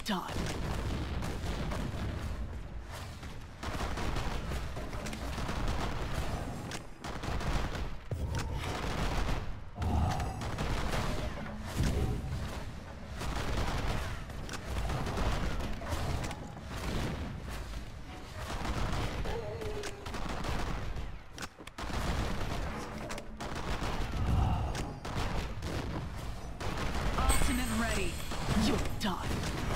done. Ready. You're done.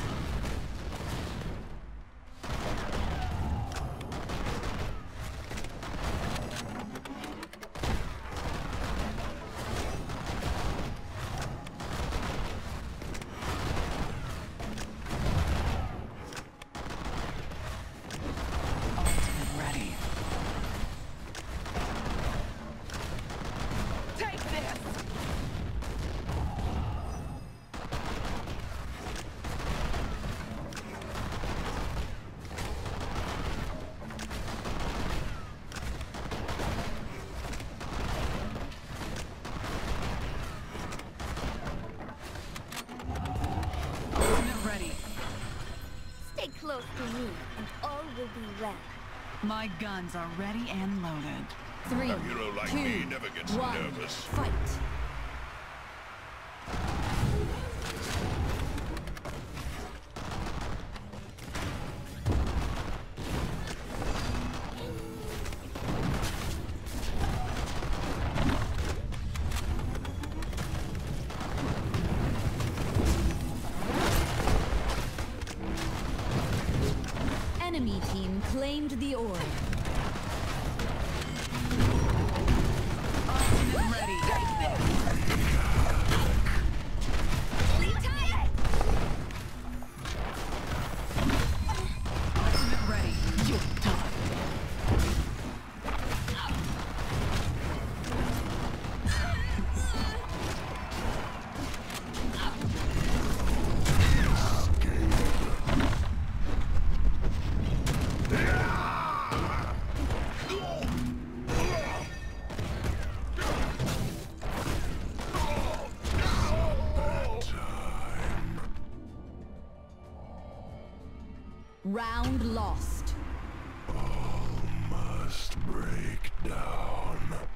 Ultimate ready. Take this! Stay close to me, and all will be well. My guns are ready and loaded. 3, A hero like 2, me never gets 1, nervous. fight! Enemy team claimed the orb. Ultimate ready. Take this! Ultimate ready. You're done. Round lost. All must break down.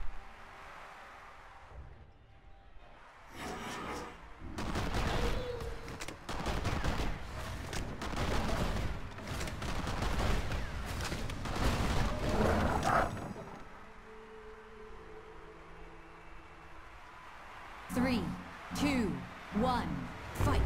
Three, two, one, fight!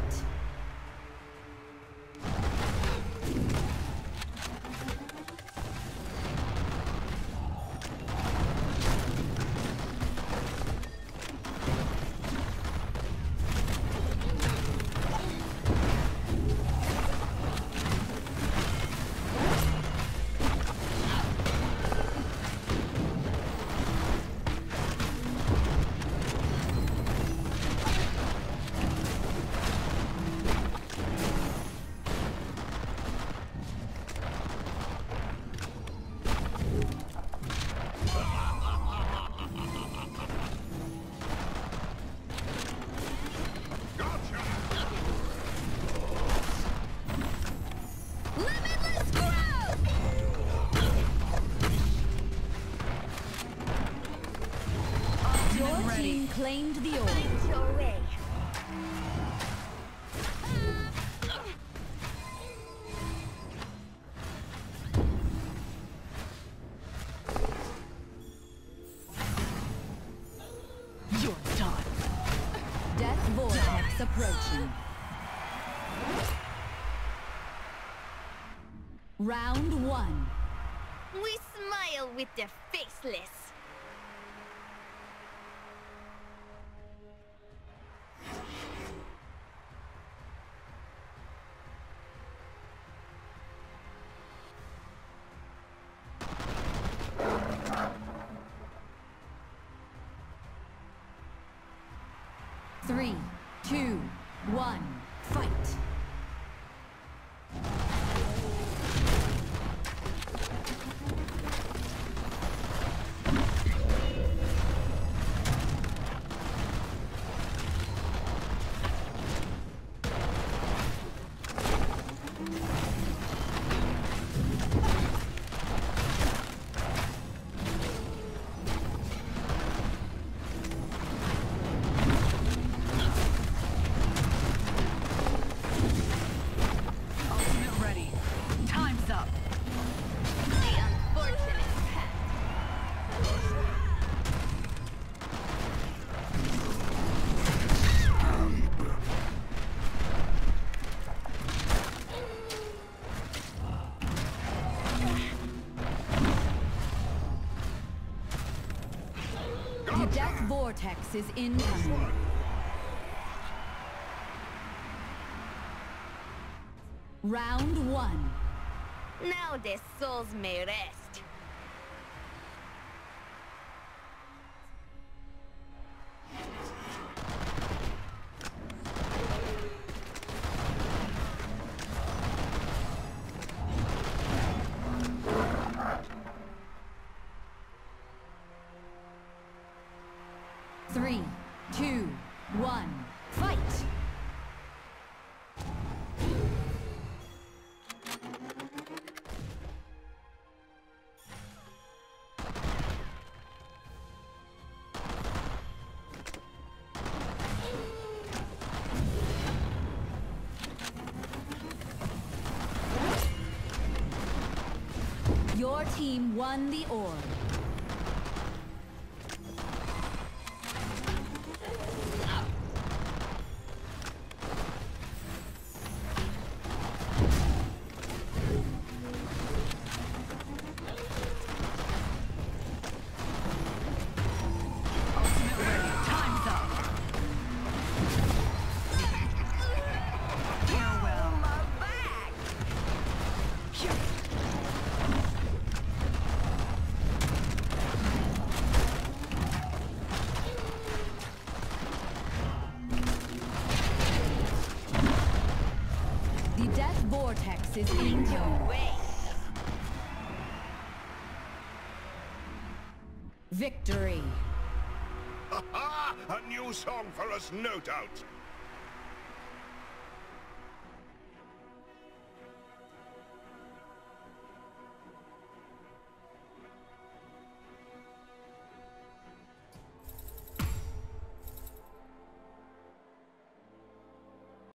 Limitless growth! Your team claimed the orb. Find your way. You're done. Death vortex approaching. Round 1. We smile with the faceless. Three, two, one, fight! The death vortex is incoming. Round 1. Now their souls may rest. Three, two, one, fight! Your team won the orb. Ultimate ready. Time's up. Farewell. My back! The death vortex is incoming. Wait. Victory. Ha ha! A new song for us, no doubt.